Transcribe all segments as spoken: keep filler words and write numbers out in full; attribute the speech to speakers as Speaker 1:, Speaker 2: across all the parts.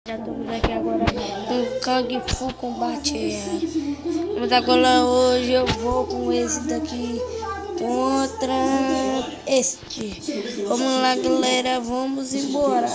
Speaker 1: Já estamos aqui agora com Kung Fu Combate. Mas agora hoje eu vou com esse daqui contra este. Vamos lá, galera, vamos embora.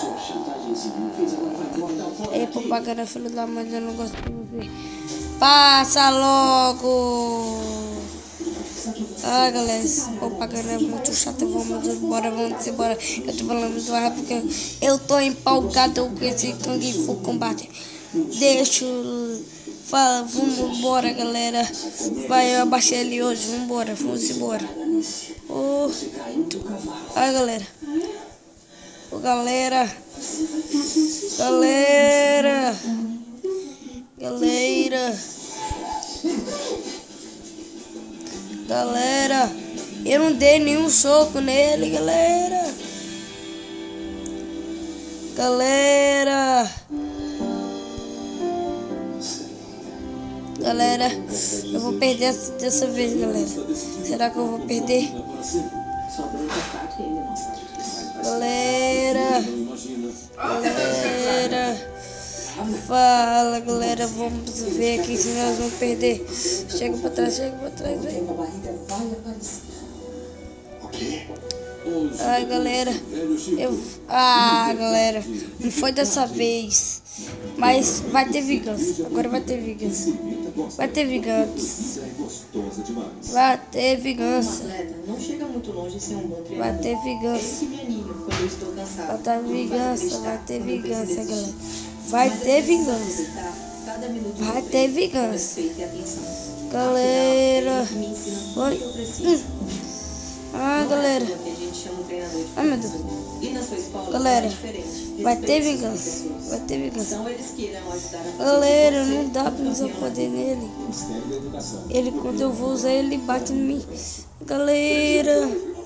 Speaker 1: Ei, propaganda, filho da mãe, eu não gosto de você. Passa logo! Ah, galera, esse propaganda é muito chato. Vamos embora, vamos embora. Eu tô falando muito rápido porque eu tô empolgado com esse Kung Fu Combate. Deixa eu falar, vamos embora, galera. Vai, eu abaixei ele hoje, vamos embora, vamos embora. Oh, ah, galera. Oh, galera. Galera. Galera. Galera, eu não dei nenhum soco nele, galera. Galera. Galera, eu vou perder dessa vez, galera. Será que eu vou perder? Galera. Galera. Fala, galera, vamos ver aqui se nós vamos perder. Chega pra trás, chega pra trás, vem. Ai, galera, eu... Ah, galera, não foi dessa vez. Mas vai ter vingança, agora vai ter vingança. Vai ter vingança. Vai ter vingança. Vai ter vingança. Vai ter vingança, vai ter vingança, galera. Vai ter vingança. Vai ter vingança. Galera. Oi. Hum. Ah, galera. Ai, meu Deus. Galera. Vai ter vingança. Vai ter vingança. Galera, não dá pra usar poder nele. Ele, quando eu vou usar, ele bate em mim. Galera.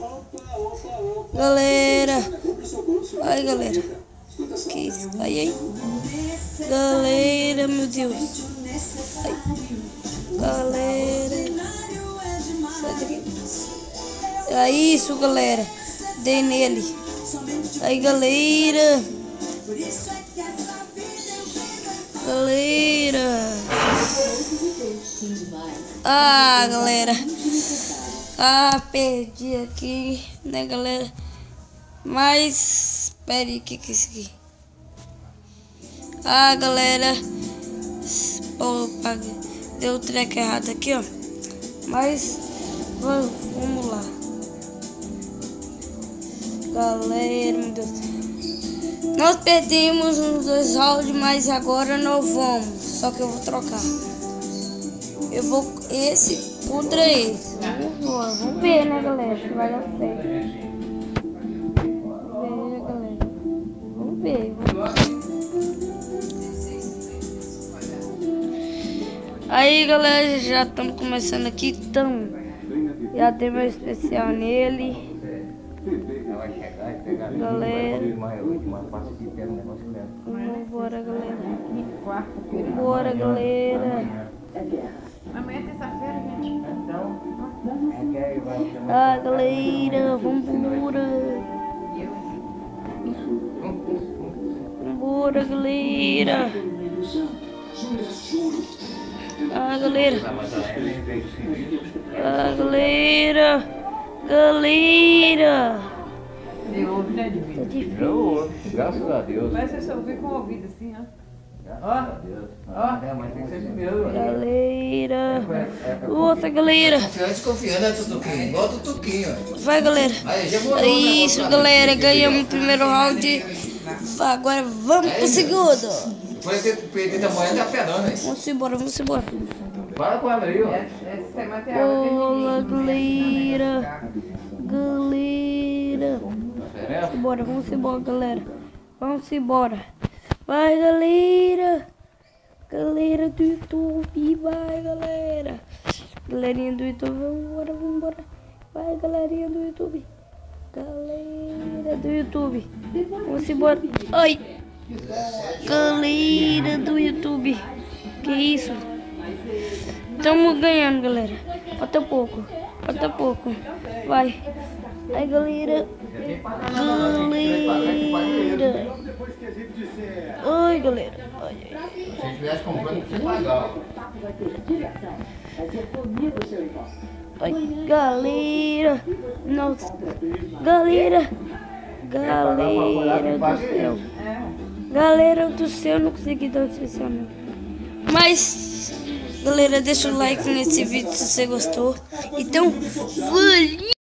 Speaker 1: Galera. Ai, galera. Que isso? Ai, ai. Galera, meu Deus. Ai. Galera. Sai daqui. É isso, galera. Dei nele. Aí, galera. Galera. Ah, galera. Ah, perdi aqui, né, galera? Mas, espere aí, o que que é isso aqui? Ah, galera. Opa, deu o treco errado aqui, ó. Mas, vamos, vamos lá. Galera, meu Deus. Nós perdemos uns dois rounds, mas agora nós vamos. Só que eu vou trocar. Eu vou esse contra esse. Vamos, vamos ver, né, galera? Se vai dar certo. Vamos ver, galera. Vamos ver. Vamos ver. Aí, galera, já estamos começando aqui. Então, já tem meu especial nele. Galera, vambora, galera. Vambora, galera.
Speaker 2: Amanhã é terça-feira, gente.
Speaker 1: Ah, galera, vambora. Vambora, galera. Ah, galera. Ah, galera. Galera.
Speaker 2: Você ouve, né, de
Speaker 1: Tá difícil.
Speaker 3: Eu ouço, graças a Deus.
Speaker 2: Mas você só ouve com o ouvido assim, ó.
Speaker 3: Graças a Deus. Ó, é, mas tem que ser primeiro.
Speaker 1: Galera. Outra, galera.
Speaker 4: Confiando, desconfiando, né, Tutuquinho? Igual o Tutuquinho.
Speaker 1: Vai, galera.
Speaker 4: Aí, já morou,
Speaker 1: É isso,
Speaker 4: né,
Speaker 1: galera. Ganhamos o primeiro round. Agora vamos pro segundo.
Speaker 4: Depois que perder da moeda, tá pedando, hein?
Speaker 1: Vamos embora, vamos embora.
Speaker 3: Para com ela aí, ó.
Speaker 2: Essa semana tem água
Speaker 1: Olá,
Speaker 2: vermelhinha.
Speaker 1: galera. Galera.
Speaker 3: Diferença?
Speaker 1: Bora, vamos embora, galera. Vamos embora. Vai, galera. Galera do YouTube, vai, galera. Galerinha do YouTube, vamos embora, vamos embora. Vai, galerinha do YouTube. Galera do YouTube. Vamos embora. Ai. Galera do YouTube. Que isso? Estamos ganhando, galera. Falta pouco. Falta pouco. Vai. Aí, galera. Galera. Ai. Ai, galera. Ai, ai.
Speaker 4: Se você estivesse comprando, você pagar.
Speaker 1: Ai, galera. Nossa. Galera. Galera do céu. Galera do céu, eu não consegui dar atenção não. Mas, galera, deixa o like nesse vídeo se você gostou. Então, valeu!